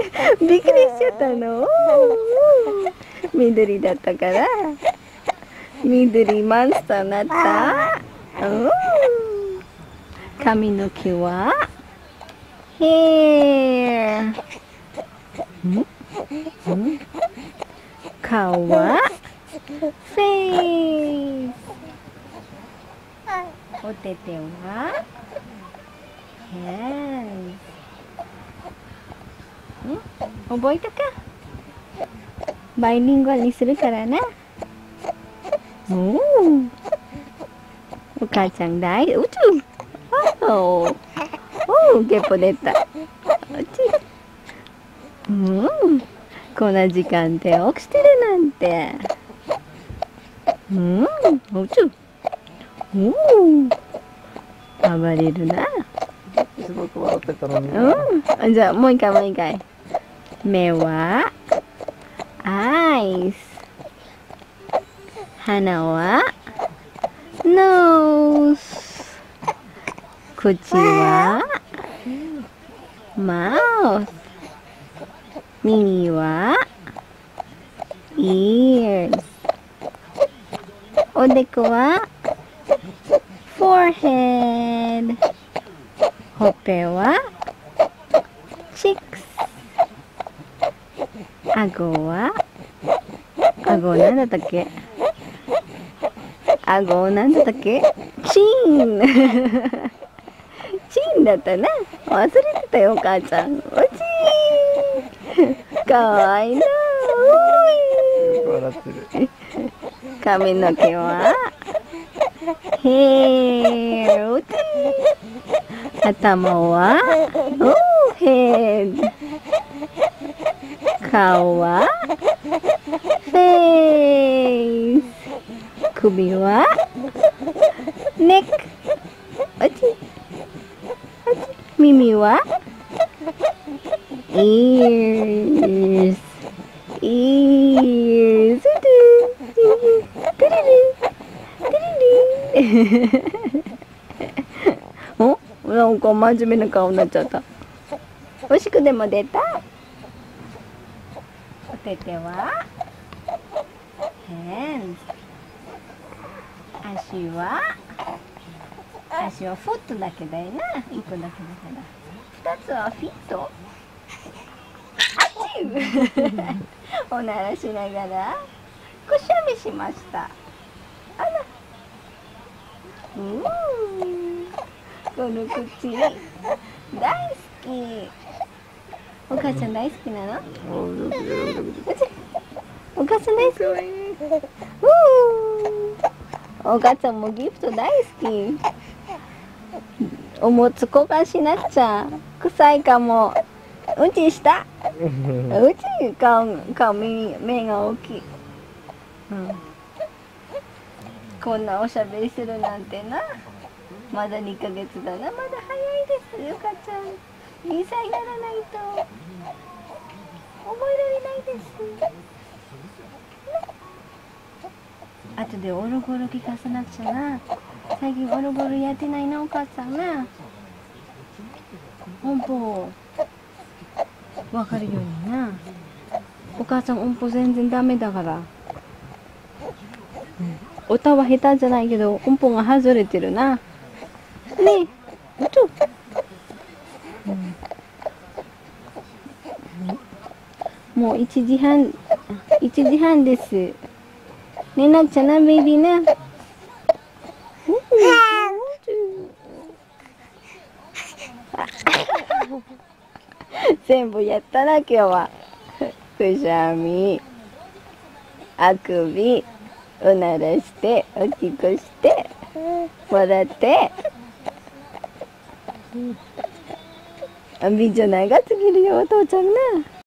びっくりしちゃったの。緑だったから。緑モンスターになった。髪の毛はヘア。顔はフェイス。お手手はヘンズ。覚えたか？バイリンガルにするからな。お母ちゃん大宇宙。ゲポ出た。こんな時間で起きてるなんて。宇宙。暴れるな。 すごく笑ってたのに。 じゃあもう一回。目はアイス。鼻はノーズ。口はマウス。耳はイーズ。おでこはフォーヘッド。ほっぺはチックス。顎なんだったっけ？チン。チンだったな。忘れてたよ、お母ちゃん。おちー。かわいいな。 笑ってる。 髪の毛はヘア。頭はヘッド。顔はフェイス。首はネック。耳はイーズ。なんか真面目な顔になっちゃった。おしくでも出た。お手手はヘンズ。足はフットだけだよな。1個だけだから。2つはフィット。おならしながらくしゃみしました。あら。この口大好き。お母ちゃん大好きなの？お母さん大好き。お母ちゃんもギフト大好き。おむつ交換しなくちゃ。臭いかも。うんちした。うんち顔目が大きい。こんなおしゃべりするなんてな。まだ2ヶ月だな。まだ早いですよ、母ちゃん。2歳にならないと覚えられないです。あとでオルゴール聞かせなくちゃな。最近オルゴールやってないな、お母さんな。音符わかるようにな。お母さん音符全然ダメだから。歌は下手じゃないけど音符が外れてるな。ねえ、もう1時半です。ね、なっちゃな、ベイビーな。全部やったな、今日は。くしゃみ、あくび、おならして、おしっこして、笑って。美女長すぎるよ、お父ちゃんな。